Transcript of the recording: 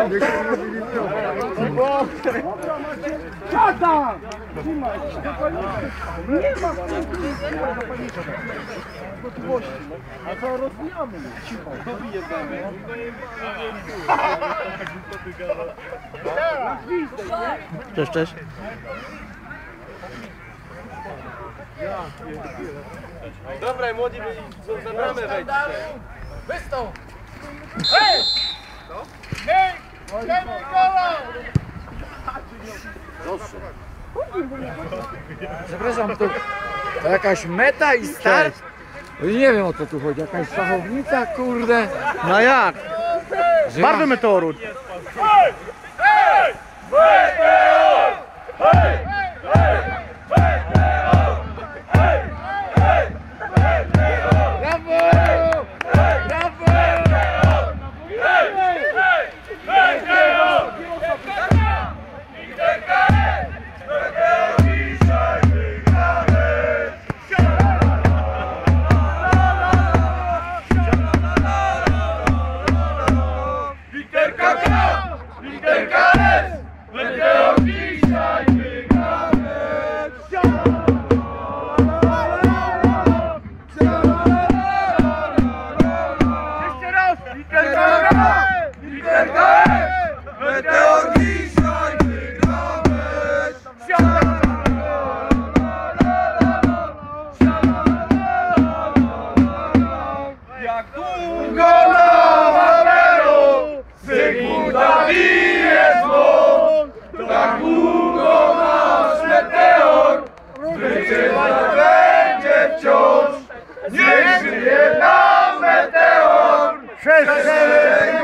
Tata! Nie ma gotowości. A co rozwijamy? Cicho. Cześć, cześć. Dobra, młodzi za bramę wejdźcie. Wystąp! Hej! Hej! Hej, gola! Przepraszam, to jakaś meta i start? Nie wiem, o co tu chodzi, jakaś szachownica, kurde. No jak? Że Bardzo meteoru. Hej! Hej! Meteor! Hej! Brawo! Brawo! Meteor dzisiaj wygramy! Jak długo na Waweru Zygmunta bije dzwon, tak długo nasz meteor zwyciężać będzie wciąż. Niech żyje nam meteor!